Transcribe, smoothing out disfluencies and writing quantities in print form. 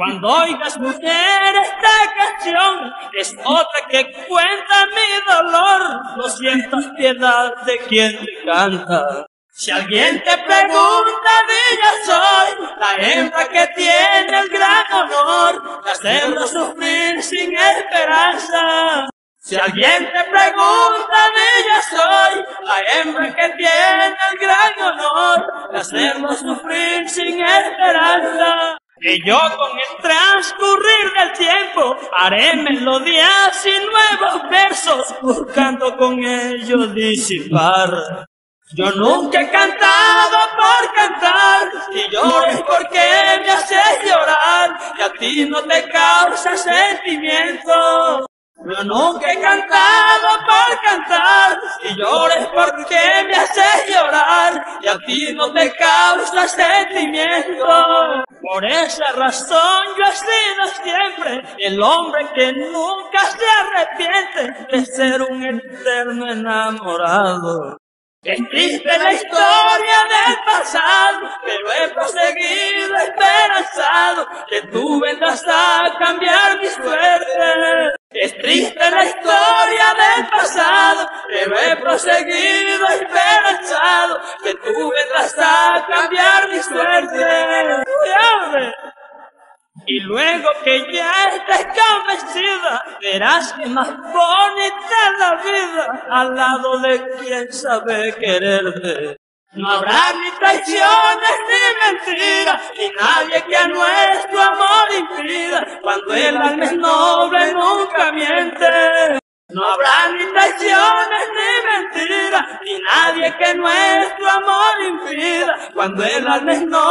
Cuando oigas, mujer, esta canción es otra que cuenta mi dolor. No sientas piedad de quien te canta. Si alguien te pregunta, di yo soy la hembra que tiene el gran honor de hacerlo sufrir sin esperanza. Si alguien te pregunta, di yo soy la hembra que tiene el gran honor de hacerlo sufrir sin esperanza. Y yo con el transcurrir del tiempo haré melodías y nuevos versos, buscando con ellos disipar. Yo nunca he cantado por cantar, y llores porque me haces llorar, y a ti no te causa sentimiento. Yo nunca he cantado por cantar, y llores porque me haces llorar, y a ti no te causa sentimiento. Por esa razón yo he sido siempre el hombre que nunca se arrepiente de ser un eterno enamorado. Es triste la historia del pasado, pero he proseguido esperanzado que tú vendrás a cambiar mi suerte. Es triste la historia del pasado, pero he proseguido esperanzado que tú vendrás a cambiar mi suerte. Y luego que ya estés convencida, verás que más bonita es la vida al lado de quien sabe quererte. No habrá ni traiciones ni mentiras, ni nadie que a nuestro amor impida. Cuando el alma es noble nunca miente. No habrá ni traiciones ni mentiras, ni nadie que nuestro amor impida. Cuando el alma es noble